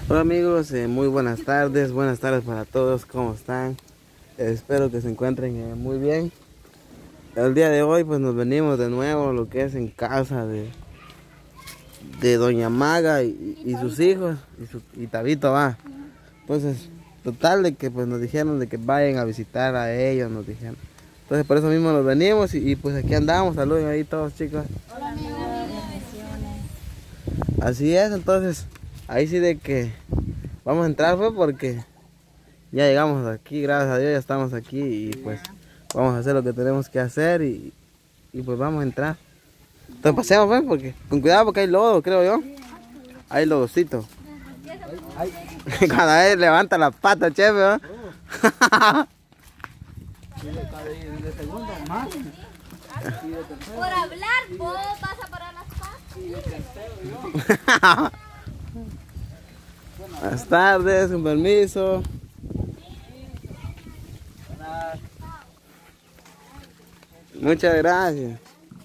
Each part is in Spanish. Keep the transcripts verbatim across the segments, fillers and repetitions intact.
Hola amigos, eh, muy buenas tardes, buenas tardes para todos, ¿cómo están? Eh, espero que se encuentren eh, muy bien. El día de hoy pues nos venimos de nuevo lo que es en casa de, de Doña Maga y, y sus hijos y, su, y Tabito va. Entonces, total de que pues nos dijeron de que vayan a visitar a ellos, nos dijeron. Entonces por eso mismo nos venimos y, y pues aquí andamos, saluden ahí todos chicos. Hola amigos, bendiciones. Así es, entonces ahí sí de que vamos a entrar fue porque ya llegamos aquí, gracias a Dios ya estamos aquí y pues vamos a hacer lo que tenemos que hacer y, y pues vamos a entrar. Entonces pasemos pues porque con cuidado porque hay lodo, creo yo. Hay lodocito. Cada vez levanta la pata, chef, ¿verdad? Por hablar, vos vas a parar las patas. Buenas tardes, un permiso. Muchas gracias.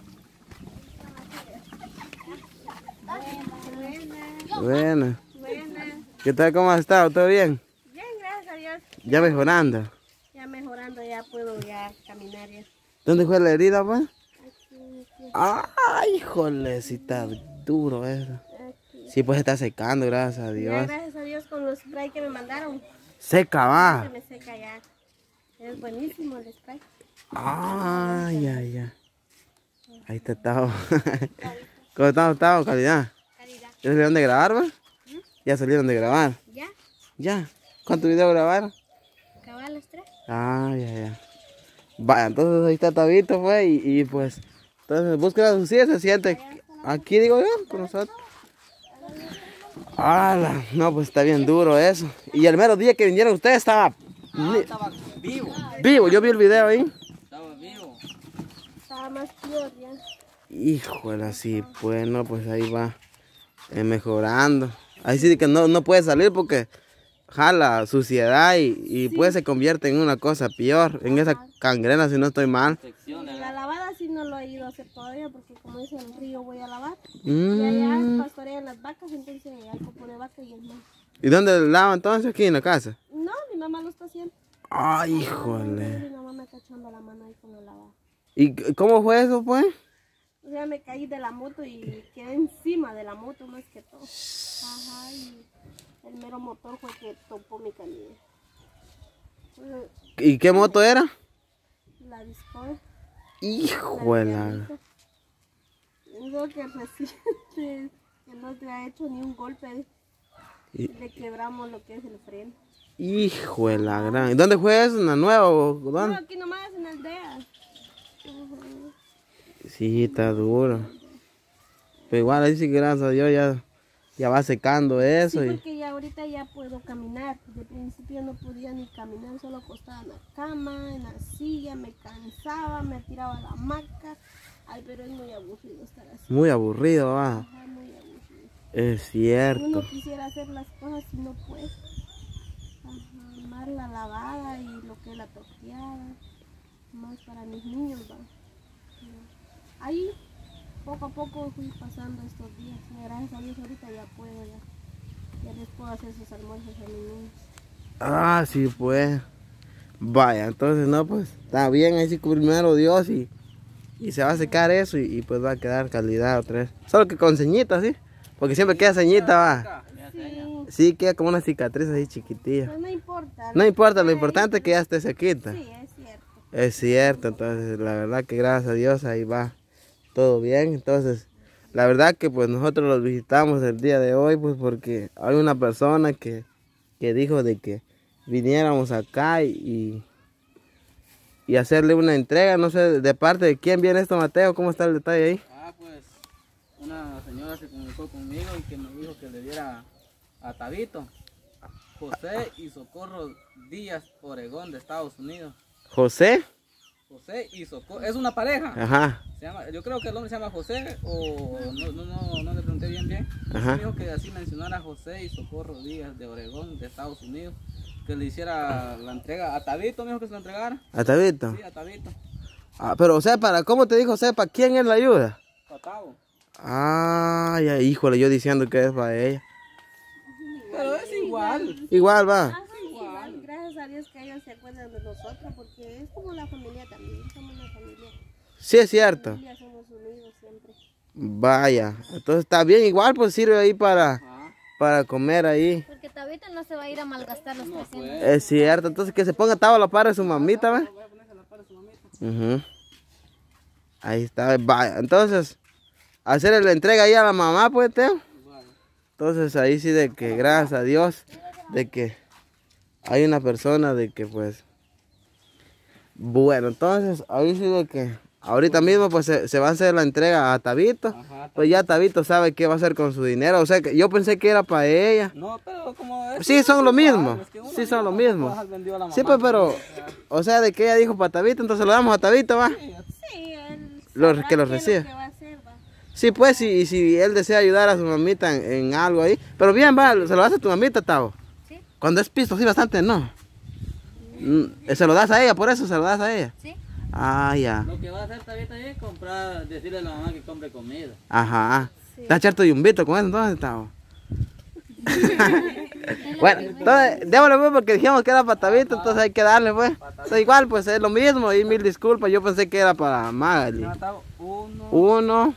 Buena. ¿Qué tal? ¿Cómo has estado? ¿Todo bien? Bien, gracias a Dios. ¿Ya mejorando? Ya mejorando, ya puedo ya caminar ya. ¿Dónde fue la herida, pues? Aquí, aquí, Ay, híjole, si está duro eso. aquí. Sí, pues está secando, gracias a Ya, Dios. gracias a Dios con los spray que me mandaron. Seca, Se va. me seca ya. Es buenísimo el spray. Ay, ay, ay. Ahí está, Tavo. ¿Cómo estamos, Tavo? Calidad. Calidad. ¿Ya salieron de grabar, va? Ya salieron de grabar. ¿Ya? Ya. ¿Cuántos videos grabaron? ¿Cabal los tres? Ay, ay, ay. Vaya, entonces ahí está Tabito, pues, y, y pues, entonces búsqueda su silla, se siente aquí, digo yo, con nosotros. ¡Hala! No, pues está bien duro eso. Y el mero día que vinieron ustedes estaba... Ah, estaba vivo. Vivo, yo vi el video ahí. Estaba vivo. Estaba más peor ya. Híjole, así, pues, no, pues ahí va eh, mejorando. Ahí sí que no, no puede salir porque jala suciedad y, y Sí. pues se convierte en una cosa peor, en esa gangrena si no estoy mal. Secciones, La lavada sí no lo he ido a hacer todavía porque como dice el río voy a lavar. Y Mm. allá pastorean las vacas, entonces hay poco de vaca y el mar. ¿Y dónde lava entonces? Aquí en la casa. No, mi mamá lo está haciendo. Ay, Mi híjole. mamá me cachando la mano ahí con la lavada. ¿Y c- cómo fue eso, pues? O sea, me caí de la moto y quedé encima de la moto más que todo. Ajá, y el mero motor fue que topó mi camilla. Eh, ¿Y qué moto era? La Discord. Híjole. Digo que reciente, que no te ha hecho ni un golpe. Y- Le quebramos lo que es el freno. Híjole, la gran. ¿Y dónde fue eso? ¿En la nueva o No, dónde? aquí nomás en aldea. Ujú. Sí, está duro. Pero igual ahí sí, gracias a Dios, ya, ya va secando eso. Sí, Y... porque ya ahorita ya puedo caminar. De principio no podía ni caminar, solo acostaba en la cama, en la silla, me cansaba, me tiraba a la hamaca. Ay, pero es muy aburrido estar así. Muy aburrido, va. Ajá, muy aburrido. Es cierto. Uno quisiera hacer las cosas y no puede. Ajá, más la lavada y lo que es la torteada. Más para mis niños, va. Ahí, poco a poco fui pasando estos días. Y gracias a Dios ahorita ya puedo, ya, ya les puedo hacer sus almuerzos a mis niños. Ah, sí, pues. Vaya, entonces no, pues está bien, ahí sí primero Dios y, y se va a secar eso y, y pues va a quedar calidad otra vez. Solo que con ceñita, ¿sí? Porque siempre queda ceñita, va. Sí, Sí, queda como una cicatriz así chiquitilla. pues no importa. No importa, lo Ay, importante es que ya esté sequita. Sí, es cierto. Es cierto, entonces la verdad que gracias a Dios ahí va todo bien. Entonces, la verdad que pues nosotros los visitamos el día de hoy pues porque hay una persona que, que dijo de que viniéramos acá y, y hacerle una entrega, no sé de parte de quién viene esto, Mateo, ¿cómo está el detalle ahí? Ah, pues una señora se comunicó conmigo y que me dijo que le diera a Tabito, José y Socorro Díaz Oregón de Estados Unidos. José, José y Socorro, es una pareja. ajá, Se llama, yo creo que el hombre se llama José o no, no, no, no le pregunté bien bien. Ajá. Me dijo que así mencionara a José y Socorro Díaz de Oregón de Estados Unidos, que le hiciera la entrega a Tabito, me dijo que se la entregara. ¿a Tabito? Sí, a Tabito. Ah, pero o sea, para, ¿cómo te dijo Sepa? ¿Quién es la ayuda? Patavo. Ay, ay, híjole, yo diciendo que es para ella. Pero es Igual. Igual va. Ah, sí, igual. Gracias a Dios que ellos se acuerdan de nosotros, porque es como la familia también, somos una familia. Sí, es cierto. Familia somos unidos siempre. Vaya. Entonces está bien, igual pues sirve ahí para, Ajá. para comer ahí. Porque Tabito no se va a ir a malgastar los trescientos. Es cierto, entonces que se ponga taba a la par de su mamita, ¿va? Ujú. Ahí está, vaya. Entonces, hacerle la entrega ahí a la mamá, pues, Teo. Entonces ahí sí de que gracias a Dios, de que hay una persona de que pues, bueno, entonces ahí sí de que ahorita mismo pues se, se va a hacer la entrega a Tabito. Ajá, Pues ya Tabito sabe qué va a hacer con su dinero, o sea que yo pensé que era para ella. No, pero como es. Sí, son lo mismo. Es que uno Sí, son lo no mismo. has vendido a la Sí, mamá, pues, pero, o sea, de que ella dijo para Tabito, entonces lo damos a Tabito, ¿va? Sí, él Lo- sabrá que lo qué es reciba. que va a hacer, va. Sí, pues, sí, y si él desea ayudar a su mamita en, en algo ahí. Pero bien, va, se lo das a tu mamita, Tavo. Sí. Cuando es pisto, sí, bastante, ¿no? Mm, Se lo das a ella, por eso se lo das a ella. Sí. Ah, ya. Lo que va a hacer Tabita es comprar, decirle a la mamá que compre comida. Ajá. Sí. Está echar tu yumbito con eso, entonces, Tavo. Bueno, entonces, démosle pues porque dijimos que era para Tabito, entonces hay que darle pues. Entonces, igual pues es lo mismo y mil disculpas, yo pensé que era para Magali. Ya está, uno, Uno,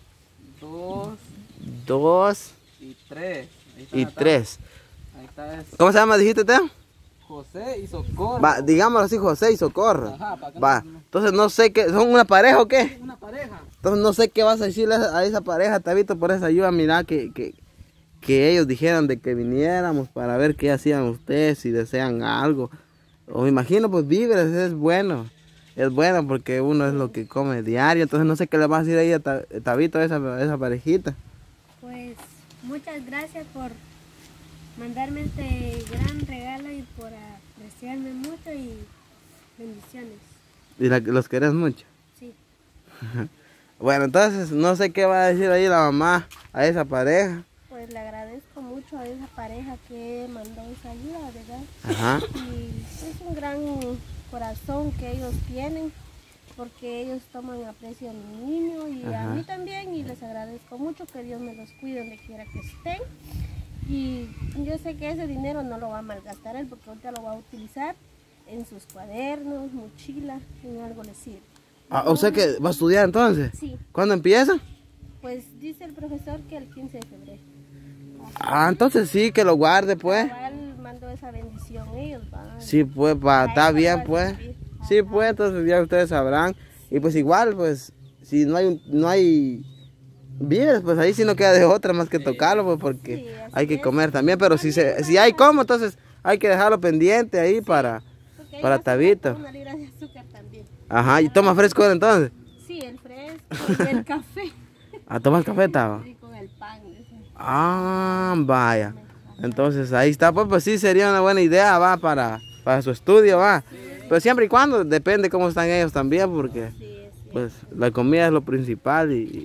dos dos y tres. Ahí está, y está. tres. Ahí está, es ¿Cómo se llama, dijiste, Teo? José y Socorro. Va, digámoslo así, José y Socorro. Ajá, para que Va, no- entonces no sé qué, ¿son una pareja o qué? Una pareja. Entonces no sé qué vas a decirle a esa pareja, Tabito, por esa ayuda, mira, que, que, que ellos dijeran de que viniéramos para ver qué hacían ustedes, si desean algo. O me imagino, pues víveres, es bueno. Es bueno porque uno es lo que come diario, entonces no sé qué le vas a decir ahí a Ta- Tabito, a esa, a esa parejita. Pues muchas gracias por mandarme este gran regalo y por apreciarme mucho y bendiciones. Y la- los querés mucho. Sí. Bueno, entonces no sé qué va a decir ahí la mamá a esa pareja. Pues le agradezco mucho a esa pareja que mandó esa ayuda, ¿verdad? Ajá. Y es un gran corazón que ellos tienen, porque ellos toman aprecio a mi niño y Ajá. a mí también, y les agradezco mucho, que Dios me los cuide donde quiera que estén. Y yo sé que ese dinero no lo va a malgastar él, porque ahorita lo va a utilizar en sus cuadernos, mochila, en algo le sirve. Ah, o sea que va a estudiar entonces. Sí, ¿Cuándo empieza? pues dice el profesor que el quince de febrero. Ah, entonces sí, que lo guarde pues. Igual mandó esa bendición ellos, ¿va? Sí, pues, pa, está Ahí bien va a pues. servir. Sí, pues, entonces ya ustedes sabrán. Y pues igual, pues, si no hay, un- no hay víveres, pues ahí sí no queda de otra más que tocarlo, pues, porque Sí, así hay que es. comer también. Pero si, se, si hay como, entonces hay que dejarlo pendiente ahí para... Porque ahí para va a ser Tabito. Una libra de azúcar también. Ajá, y toma fresco él, entonces. Sí, el fresco y el café. A tomar café estaba. Y con el pan. ese. Ah, vaya. Entonces ahí está, pues, pues sí sería una buena idea, va, para, para su estudio, va. Pero siempre y cuando, depende cómo están ellos también, porque Sí, es cierto. pues la comida es lo principal y,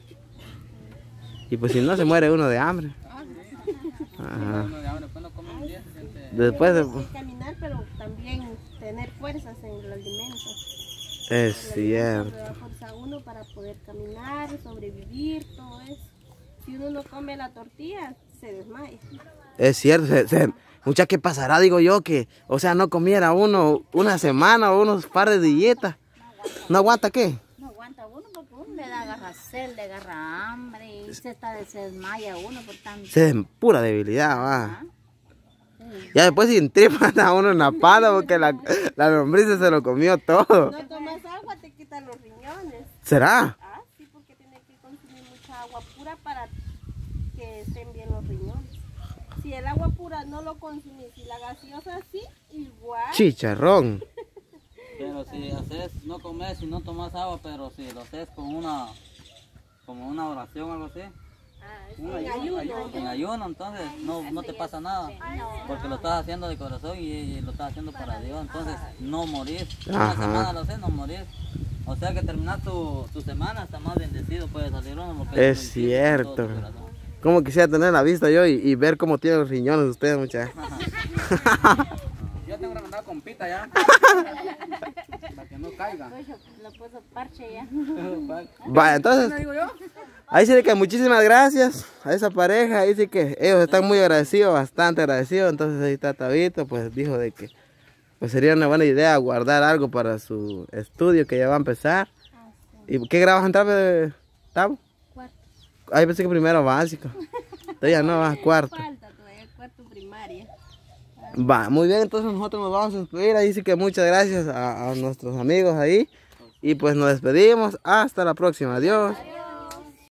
y pues si no se muere uno de hambre. Ajá. Uno de hambre, después no come un día, se siente- Después de... Hay que caminar, pero también tener fuerzas en el alimento. Es El alimento cierto. le da fuerza a uno para poder caminar, sobrevivir, todo eso. Si uno no come la tortilla, se desmaya. Es cierto. Se, se- mucha que pasará, digo yo, que, o sea, no comiera uno una semana o unos par de dietas. ¿No aguanta qué? No aguanta uno porque uno le da agarra sed, le agarra hambre y se, está, se desmaya uno por tanto. Se es pura debilidad, va. Ya después sin tripa anda uno en la pala porque la, la lombriz se lo comió todo. No tomas agua, te quitan los riñones. ¿Será? Ah, sí, porque tiene que consumir mucha agua pura para que estén bien los riñones. Si el agua pura no lo consumís y la gaseosa sí, igual. Chicharrón. Pero si haces, no comes y no tomas agua, pero si lo haces con una, como una oración o algo así, Ah, es un en ayuno, ayuno. en ayuno, entonces no, no te pasa nada, porque lo estás haciendo de corazón y, y lo estás haciendo para Dios, entonces no morís. Una Ajá. semana lo haces, no morís. O sea que terminar tu, tu semana hasta más bendecido puede salir uno. Porque Es lo hiciste con cierto. todo tu corazón. Como quisiera tener la vista yo y, y ver cómo tienen los riñones ustedes, muchachos. Yo tengo que una compita ya. Para que no caiga. Le puso parche ya. Vaya, entonces, digo yo? ahí sí de que muchísimas gracias a esa pareja. Ahí sí que ellos están muy agradecidos, bastante agradecidos. Entonces ahí está Tabito, pues dijo de que pues sería una buena idea guardar algo para su estudio que ya va a empezar. ¿Y qué grado vas a entrar, de Tabo? Cuarto. Ahí pensé que primero básico. Todavía no, vas a cuarto. Falta todavía cuarto primaria. Va, muy bien, entonces nosotros nos vamos a despedir. Ahí sí que muchas gracias a, a nuestros amigos ahí. Y pues nos despedimos. Hasta la próxima. Adiós.